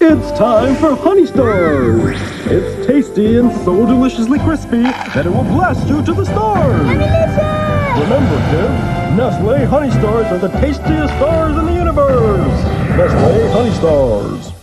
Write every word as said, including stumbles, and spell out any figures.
It's time for Honey Stars! It's tasty and so deliciously crispy that it will blast you to the stars! Remember, kids, Nestlé Honey Stars are the tastiest stars in the universe! Nestlé Honey Stars.